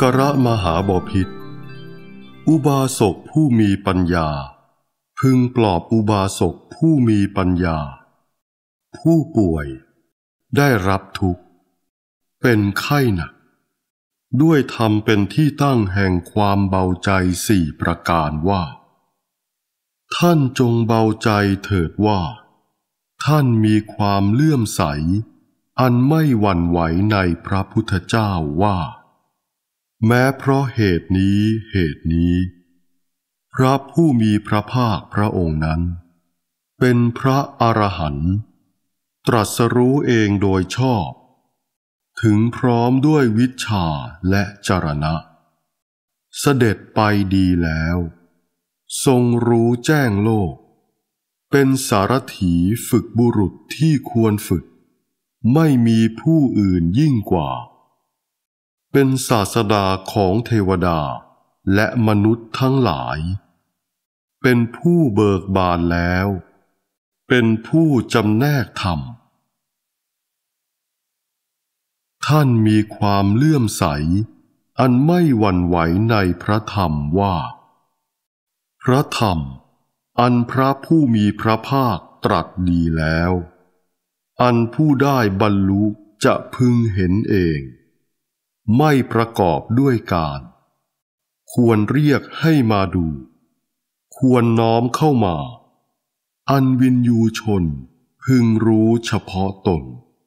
กระมหาบพิตรอุบาสกผู้มีปัญญาพึงปลอบอุบาสกผู้มีปัญญาผู้ป่วยได้รับทุกข์เป็นไข้หนักด้วยธรรมเป็นที่ตั้งแห่งความเบาใจสี่ประการว่าท่านจงเบาใจเถิดว่าท่านมีความเลื่อมใสอันไม่หวั่นไหวในพระพุทธเจ้าว่าแม้เพราะเหตุนี้พระผู้มีพระภาคพระองค์นั้นเป็นพระอรหันต์ตรัสรู้เองโดยชอบถึงพร้อมด้วยวิชชาและจรณะเสด็จไปดีแล้วทรงรู้แจ้งโลกเป็นสารถีฝึกบุรุษที่ควรฝึกไม่มีผู้อื่นยิ่งกว่าเป็นศาสดาของเทวดาและมนุษย์ทั้งหลายเป็นผู้เบิกบานแล้วเป็นผู้จำแนกธรรมท่านมีความเลื่อมใสอันไม่หวั่นไหวในพระธรรมว่าพระธรรมอันพระผู้มีพระภาคตรัสดีแล้วอันผู้ได้บรรลุจะพึงเห็นเองไม่ประกอบด้วยการควรเรียกให้มาดูควรน้อมเข้ามาอันวินยูชนพึงรู้เฉพาะตน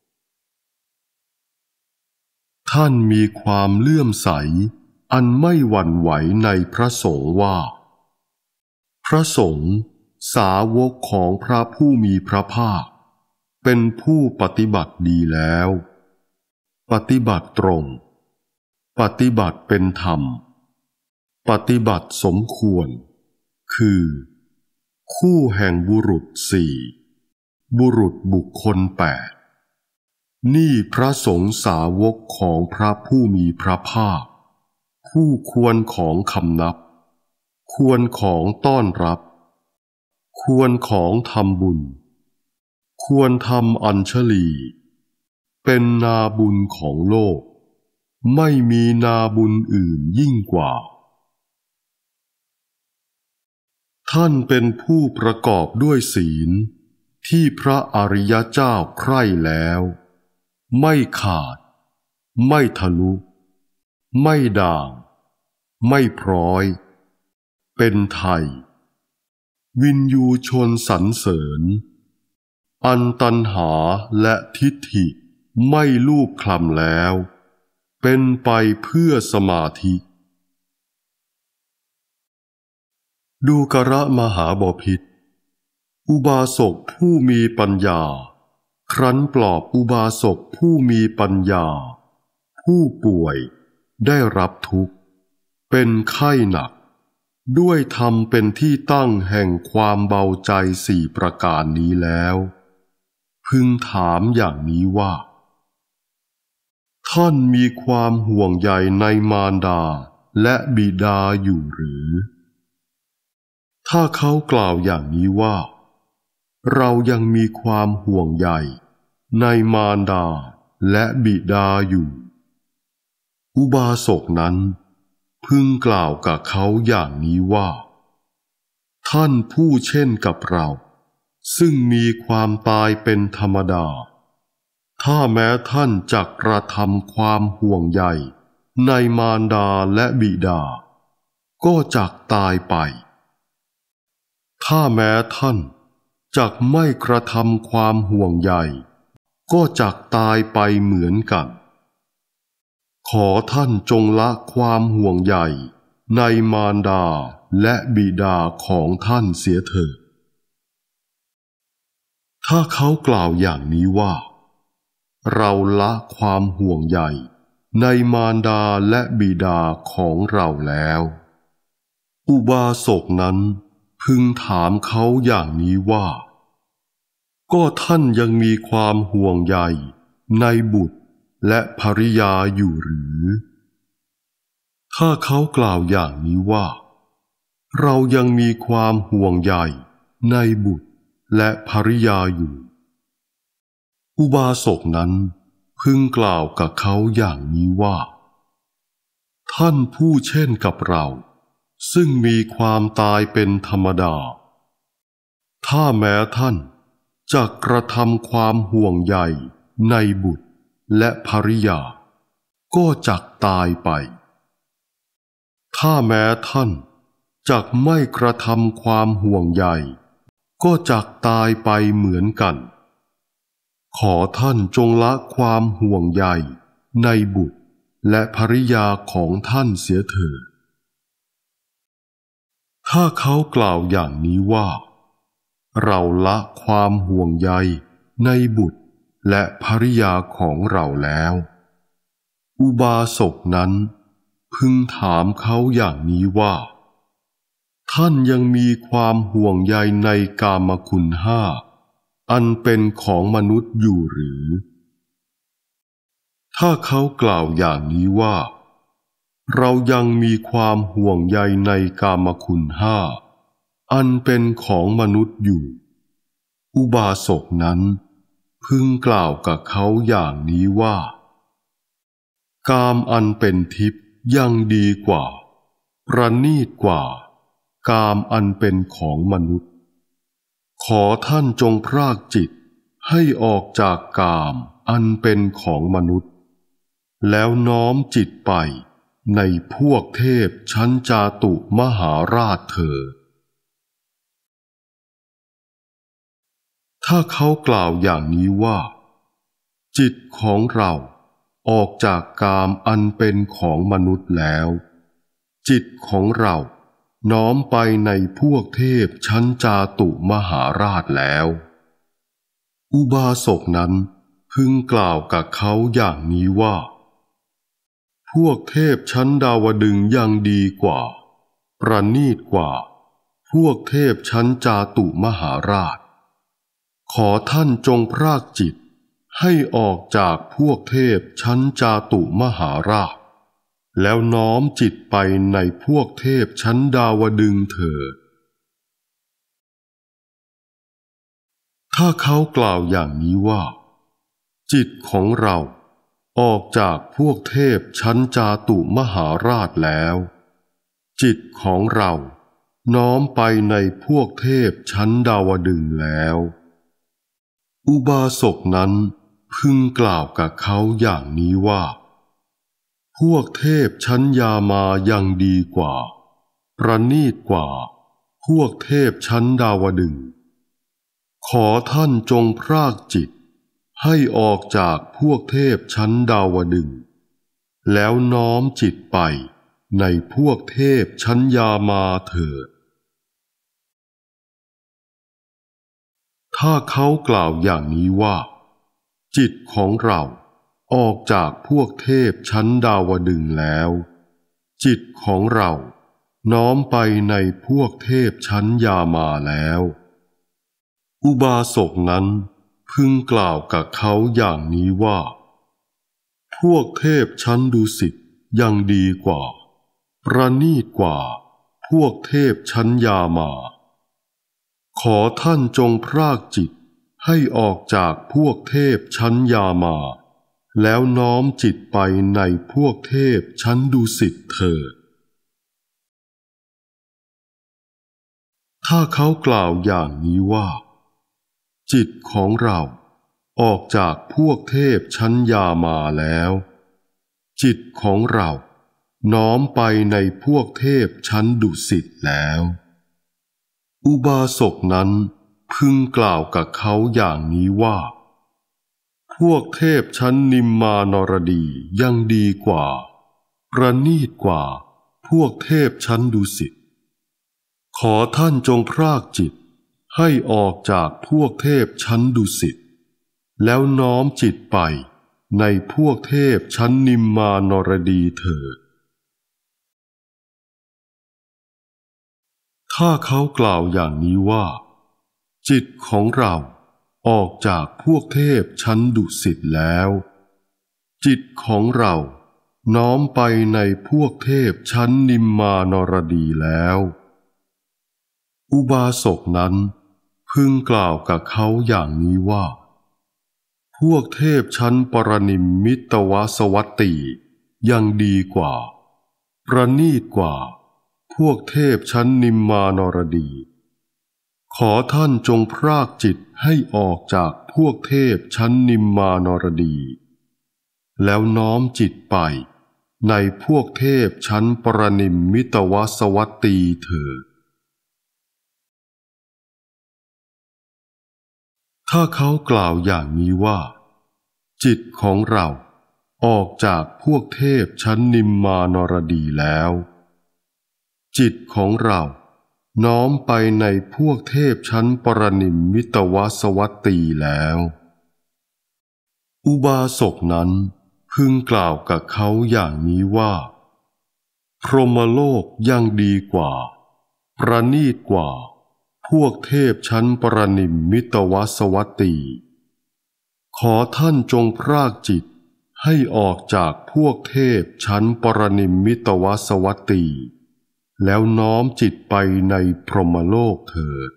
ท่านมีความเลื่อมใสอันไม่หวั่นไหวในพระสงฆ์ว่าพระสงฆ์สาวกของพระผู้มีพระภาคเป็นผู้ปฏิบัติดีแล้วปฏิบัติตรงปฏิบัติเป็นธรรมปฏิบัติสมควรคือคู่แห่งบุรุษสี่บุรุษบุคคล8นี่พระสงฆ์สาวกของพระผู้มีพระภาคคู่ควรของคำนับควรของต้อนรับควรของทำบุญควรทำอัญชลีเป็นนาบุญของโลกไม่มีนาบุญอื่นยิ่งกว่าท่านเป็นผู้ประกอบด้วยศีลที่พระอริยเจ้าใคร่แล้วไม่ขาดไม่ทะลุไม่ด่างไม่พร้อยเป็นไทยวินยูชนสรรเสริญอันตัณหาและทิฏฐิไม่ลูบคลำแล้วเป็นไปเพื่อสมาธิดูกระมหาบพิตรอุบาสกผู้มีปัญญาครั้นปลอบอุบาสกผู้มีปัญญาผู้ป่วยได้รับทุกข์เป็นไข้หนักด้วยธรรมเป็นที่ตั้งแห่งความเบาใจสี่ประการนี้แล้วพึงถามอย่างนี้ว่าท่านมีความห่วงใยในมารดาและบิดาอยู่หรือถ้าเขากล่าวอย่างนี้ว่าเรายังมีความห่วงใยในมารดาและบิดาอยู่อุบาสกนั้นพึงกล่าวกับเขาอย่างนี้ว่าท่านผู้เช่นกับเราซึ่งมีความตายเป็นธรรมดาถ้าแม้ท่านจักกระทำความห่วงใยในมารดาและบิดาก็จักตายไปถ้าแม้ท่านจักไม่กระทำความห่วงใยก็จักตายไปเหมือนกันขอท่านจงละความห่วงใยในมารดาและบิดาของท่านเสียเถิดถ้าเขากล่าวอย่างนี้ว่าเราละความห่วงใยในมารดาและบิดาของเราแล้วอุบาสกนั้นพึงถามเขาอย่างนี้ว่าก็ท่านยังมีความห่วงใยในบุตรและภริยาอยู่หรือถ้าเขากล่าวอย่างนี้ว่าเรายังมีความห่วงใยในบุตรและภริยาอยู่อุบาสกนั้นพึงกล่าวกับเขาอย่างนี้ว่าท่านผู้เช่นกับเราซึ่งมีความตายเป็นธรรมดาถ้าแม้ท่านจะกระทำความห่วงใยในบุตรและภริยาก็จักตายไปถ้าแม้ท่านจักไม่กระทำความห่วงใยก็จักตายไปเหมือนกันขอท่านจงละความห่วงใยในบุตรและภริยาของท่านเสียเถิดถ้าเขากล่าวอย่างนี้ว่าเราละความห่วงใยในบุตรและภริยาของเราแล้วอุบาสกนั้นพึงถามเขาอย่างนี้ว่าท่านยังมีความห่วงใยในกามคุณห้าอันเป็นของมนุษย์อยู่หรือถ้าเขากล่าวอย่างนี้ว่าเรายังมีความห่วงใยในกามคุณห้าอันเป็นของมนุษย์อยู่อุบาสกนั้นพึงกล่าวกับเขาอย่างนี้ว่ากามอันเป็นทิพย์ยังดีกว่าประณีตกว่ากามอันเป็นของมนุษย์ขอท่านจงพรากจิตให้ออกจากกามอันเป็นของมนุษย์แล้วน้อมจิตไปในพวกเทพชั้นจาตุมหาราชเถิดถ้าเขากล่าวอย่างนี้ว่าจิตของเราออกจากกามอันเป็นของมนุษย์แล้วจิตของเราน้อมไปในพวกเทพชั้นจาตุมหาราชแล้วอุบาสกนั้นพึงกล่าวกับเขาอย่างนี้ว่าพวกเทพชั้นดาวดึงส์ยังดีกว่าประณีตกว่าพวกเทพชั้นจาตุมหาราชขอท่านจงพรากจิตให้ออกจากพวกเทพชั้นจาตุมหาราชแล้วน้อมจิตไปในพวกเทพชั้นดาวดึงส์เถิดถ้าเขากล่าวอย่างนี้ว่าจิตของเราออกจากพวกเทพชั้นจาตุมหาราชแล้วจิตของเราน้อมไปในพวกเทพชั้นดาวดึงส์แล้วอุบาสกนั้นพึงกล่าวกับเขาอย่างนี้ว่าพวกเทพชั้นยามายังดีกว่าประณีตกว่าพวกเทพชั้นดาวดึงส์ขอท่านจงพรากจิตให้ออกจากพวกเทพชั้นดาวดึงส์แล้วน้อมจิตไปในพวกเทพชั้นยามาเถิดถ้าเขากล่าวอย่างนี้ว่าจิตของเราออกจากพวกเทพชั้นดาวดึงส์แล้วจิตของเราน้อมไปในพวกเทพชั้นยามาแล้วอุบาสกนั้นพึงกล่าวกับเขาอย่างนี้ว่าพวกเทพชั้นดุสิตยังดีกว่าประณีตกว่าพวกเทพชั้นยามาขอท่านจงพรากจิตให้ออกจากพวกเทพชั้นยามาแล้วน้อมจิตไปในพวกเทพชั้นดุสิตเถิดถ้าเขากล่าวอย่างนี้ว่าจิตของเราออกจากพวกเทพชั้นยามาแล้วจิตของเราน้อมไปในพวกเทพชั้นดุสิตแล้วอุบาสกนั้นพึงกล่าวกับเขาอย่างนี้ว่าพวกเทพชั้นนิมมานรดียังดีกว่าประณีตกว่าพวกเทพชั้นดุสิตขอท่านจงพรากจิตให้ออกจากพวกเทพชั้นดุสิตแล้วน้อมจิตไปในพวกเทพชั้นนิมมานรดีเถิดถ้าเขากล่าวอย่างนี้ว่าจิตของเราออกจากพวกเทพชั้นดุสิตแล้วจิตของเราน้อมไปในพวกเทพชั้นนิมมานรดีแล้วอุบาสกนั้นพึงกล่าวกับเขาอย่างนี้ว่าพวกเทพชั้นปรนิมมิตวสวัตตียังดีกว่าประณีตกว่าพวกเทพชั้นนิมมานรดีขอท่านจงพรากจิตให้ออกจากพวกเทพชั้นนิมมานรดีแล้วน้อมจิตไปในพวกเทพชั้นปรนิมมิตวสวัตตีเถิดถ้าเขากล่าวอย่างนี้ว่าจิตของเราออกจากพวกเทพชั้นนิมมานรดีแล้วจิตของเราน้อมไปในพวกเทพชั้นปรนิมมิตวสวัตตีแล้วอุบาสกนั้นพึงกล่าวกับเขาอย่างนี้ว่าพรหมโลกยังดีกว่าประณีตกว่าพวกเทพชั้นปรนิมมิตวสวัตตีขอท่านจงพรากจิตให้ออกจากพวกเทพชั้นปรนิมมิตวสวัตตีแล้วน้อมจิตไปในพรหมโลกเถิด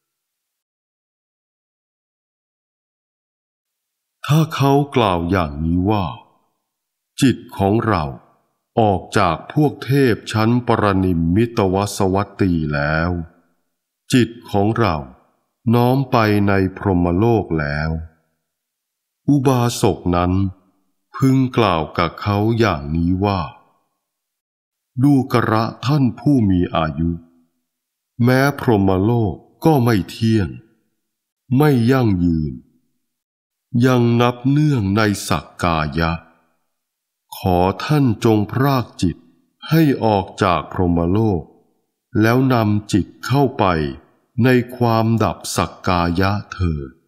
ถ้าเขากล่าวอย่างนี้ว่าจิตของเราออกจากพวกเทพชั้นปรนิมมิตวสวัตตีแล้วจิตของเราน้อมไปในพรหมโลกแล้วอุบาสกนั้นพึงกล่าวกับเขาอย่างนี้ว่าดูกระท่านผู้มีอายุแม้พรหมโลกก็ไม่เที่ยงไม่ยั่งยืนยังนับเนื่องในสักกายะขอท่านจงพรากจิตให้ออกจากพรหมโลกแล้วนำจิตเข้าไปในความดับสักกายะเถิด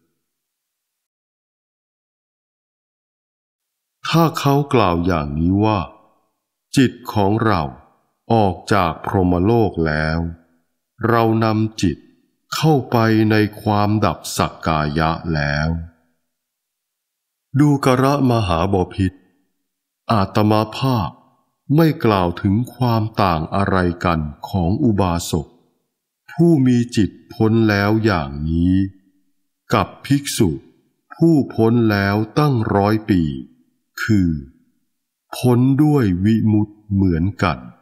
ถ้าเขากล่าวอย่างนี้ว่าจิตของเราออกจากพรหมโลกแล้วเรานำจิตเข้าไปในความดับสักกายะแล้วดูกระมหาบพิตรอาตมาภาพไม่กล่าวถึงความต่างอะไรกันของอุบาสกผู้มีจิตพ้นแล้วอย่างนี้กับภิกษุผู้พ้นแล้วตั้ง100 ปีคือพ้นด้วยวิมุตติเหมือนกัน